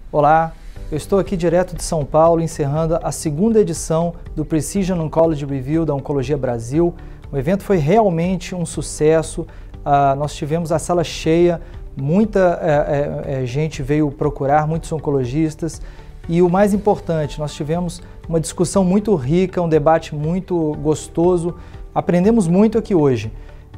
Olá, eu estou aqui direto de São Paulo, encerrando a segunda edição do Precision Oncology Review da Oncologia Brasil. O evento foi realmente um sucesso, nós tivemos a sala cheia, muita gente veio procurar, muitos oncologistas, e o mais importante, nós tivemos uma discussão muito rica, um debate muito gostoso, aprendemos muito aqui hoje.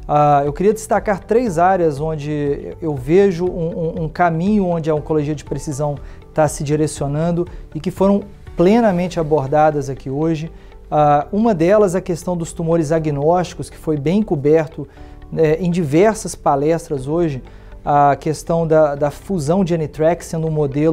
Eu queria destacar 3 áreas onde eu vejo um caminho onde a oncologia de precisão está se direcionando e que foram plenamente abordadas aqui hoje. Uma delas, a questão dos tumores agnósticos, que foi bem coberto em diversas palestras hoje, a questão da fusão de NTRK sendo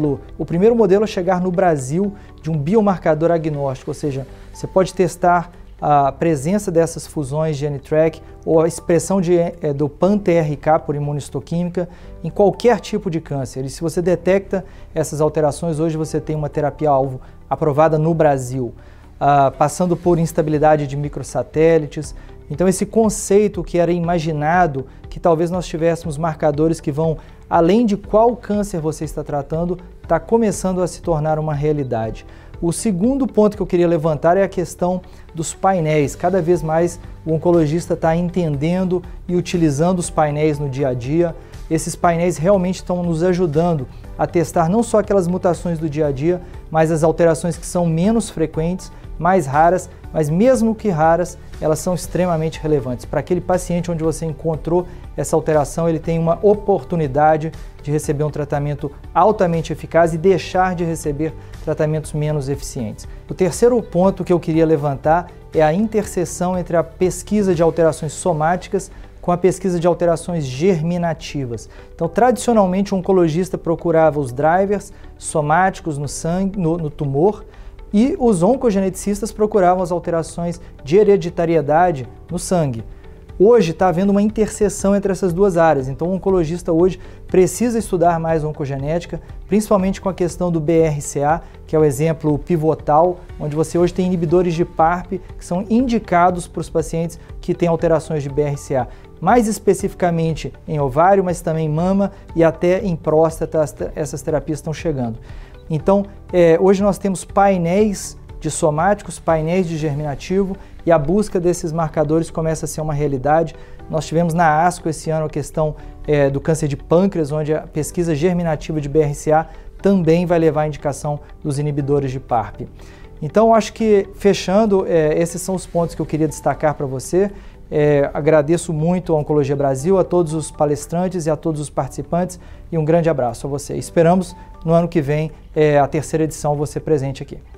o primeiro modelo a chegar no Brasil de um biomarcador agnóstico, ou seja, você pode testar a presença dessas fusões de NTRK ou a expressão do pan-TRK por imunistoquímica em qualquer tipo de câncer. E se você detecta essas alterações, hoje você tem uma terapia-alvo aprovada no Brasil, passando por instabilidade de microsatélites. Então esse conceito que era imaginado, que talvez nós tivéssemos marcadores que vão além de qual câncer você está tratando, está começando a se tornar uma realidade. O segundo ponto que eu queria levantar é a questão dos painéis. Cada vez mais o oncologista está entendendo e utilizando os painéis no dia a dia. Esses painéis realmente estão nos ajudando a testar não só aquelas mutações do dia a dia, mas as alterações que são menos frequentes, mais raras, mas mesmo que raras, elas são extremamente relevantes. Para aquele paciente onde você encontrou essa alteração, ele tem uma oportunidade de receber um tratamento altamente eficaz e deixar de receber tratamentos menos eficientes. O terceiro ponto que eu queria levantar é a interseção entre a pesquisa de alterações somáticas com a pesquisa de alterações germinativas. Então, tradicionalmente, o oncologista procurava os drivers somáticos no sangue, no tumor, e os oncogeneticistas procuravam as alterações de hereditariedade no sangue. Hoje está havendo uma interseção entre essas duas áreas, então o oncologista hoje precisa estudar mais oncogenética, principalmente com a questão do BRCA, que é o exemplo pivotal, onde você hoje tem inibidores de PARP que são indicados para os pacientes que têm alterações de BRCA. Mais especificamente em ovário, mas também em mama e até em próstata, essas terapias estão chegando. Então, hoje nós temos painéis de somáticos, painéis de germinativo, e a busca desses marcadores começa a ser uma realidade. Nós tivemos na ASCO esse ano a questão do câncer de pâncreas, onde a pesquisa germinativa de BRCA também vai levar à indicação dos inibidores de PARP. Então, acho que, fechando, esses são os pontos que eu queria destacar para você. Agradeço muito a Oncologia Brasil, a todos os palestrantes e a todos os participantes, e um grande abraço a você. Esperamos no ano que vem, a terceira edição, você presente aqui.